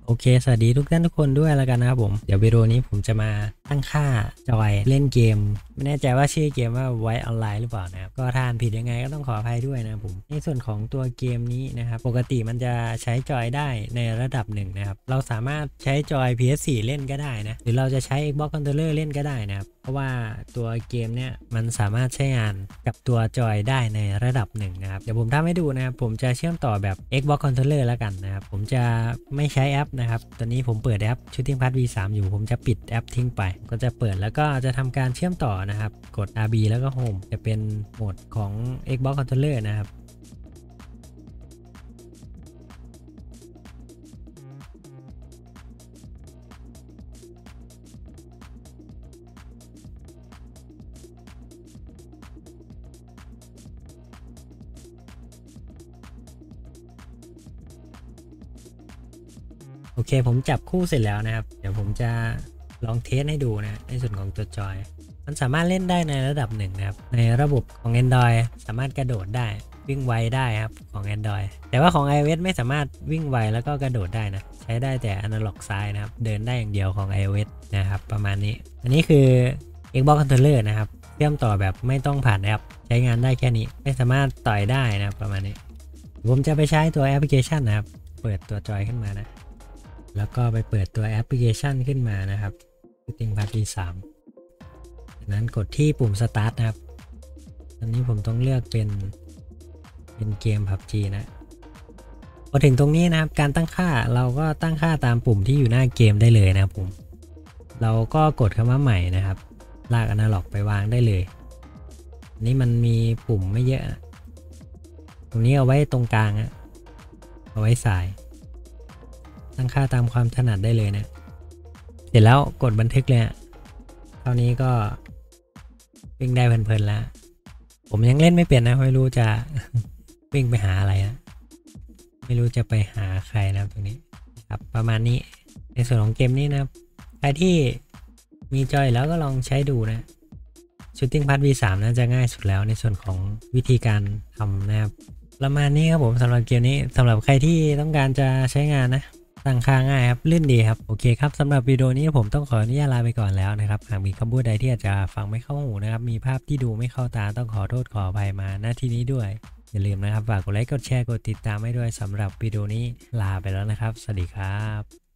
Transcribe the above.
โอเคสวัสดีทุกท่านทุกคนด้วยแล้วกันนะครับผมเดี๋ยววิดีโอนี้ผมจะมาตั้งค่าจอยเล่นเกมไม่แน่ใจว่าชื่อเกมว่าไว้ออนไลน์หรือเปล่านะครับก็ถ้าอ่านผิดยังไงก็ต้องขออภัยด้วยนะครับผมในส่วนของตัวเกมนี้นะครับปกติมันจะใช้จอยได้ในระดับหนึ่งนะครับเราสามารถใช้จอย PS4 เล่นก็ได้นะหรือเราจะใช้ Xbox Controller เล่นก็ได้นะครับเพราะว่าตัวเกมเนี้ยมันสามารถใช้งานกับตัวจอยได้ในระดับหนึ่งนะครับเดี๋ยวผมทำให้ดูนะครับผมจะเชื่อมต่อแบบ Xbox Controller แล้วกันนะครับผมจะไม่ใช้แอปนะครับตอนนี้ผมเปิดแอป Shooting Path V3 อยู่ผมจะปิดแอปทิ้งไปก็จะเปิดแล้วก็จะทำการเชื่อมต่อนะครับกด RB แล้วก็ Home จะเป็นโหมดของ Xbox Controller นะครับโอเคผมจับคู่เสร็จแล้วนะครับเดี๋ยวผมจะลองเทสให้ดูนะในส่วนของตัวจอยมันสามารถเล่นได้ในระดับหนึ่งนะครับในระบบของ Android สามารถกระโดดได้วิ่งไวได้ครับของ Android แต่ว่าของ iOS ไม่สามารถวิ่งไวแล้วก็กระโดดได้นะใช้ได้แต่อนาล็อกซ้ายนะครับเดินได้อย่างเดียวของ iOS นะครับประมาณนี้อันนี้คือ Xbox Controller นะครับเชื่อมต่อแบบไม่ต้องผ่านแอปใช้งานได้แค่นี้ไม่สามารถต่อยได้นะครับประมาณนี้ผมจะไปใช้ตัวแอปพลิเคชันนะครับเปิดตัวจอยขึ้นมานะแล้วก็ไปเปิดตัวแอปพลิเคชันขึ้นมานะครับ Shooting Path V3 จากนั้นกดที่ปุ่ม Start นะครับตอนนี้ผมต้องเลือกเป็นเกม PUBG นะพอถึงตรงนี้นะครับการตั้งค่าเราก็ตั้งค่าตามปุ่มที่อยู่หน้าเกมได้เลยนะครับผมเราก็กดคำว่าใหม่นะครับลากอนาล็อกไปวางได้เลยนี่มันมีปุ่มไม่เยอะตรงนี้เอาไว้ตรงกลางเอาไว้สายตั้งค่าตามความถนัดได้เลยนะเสร็จแล้วกดบันทึกเลยเท่านี้ก็วิ่งได้เพลินๆแล้วผมยังเล่นไม่เป็นนะไม่รู้จะ วิ่งไปหาอะไรนะไม่รู้จะไปหาใครนะครับตรงนี้ครับประมาณนี้ในส่วนของเกมนี้นะครับใครที่มีจอยแล้วก็ลองใช้ดูนะ Shooting Path V3 น่าจะง่ายสุดแล้วในส่วนของวิธีการทำนะครับประมาณนี้ครับผมสำหรับเกมนี้สำหรับใครที่ต้องการจะใช้งานนะตั้งค่าง่ายครับลื่นดีครับโอเคครับสำหรับวิดีโอนี้ผมต้องขออนุญาตลาไปก่อนแล้วนะครับหากมีคำพูดใดที่อาจจะฟังไม่เข้าหูนะครับมีภาพที่ดูไม่เข้าตาต้องขอโทษขออภัยมาณที่นี้ด้วยอย่าลืมนะครับฝากกดไลค์กดแชร์กดติดตามให้ด้วยสำหรับวิดีโอนี้ลาไปแล้วนะครับสวัสดีครับ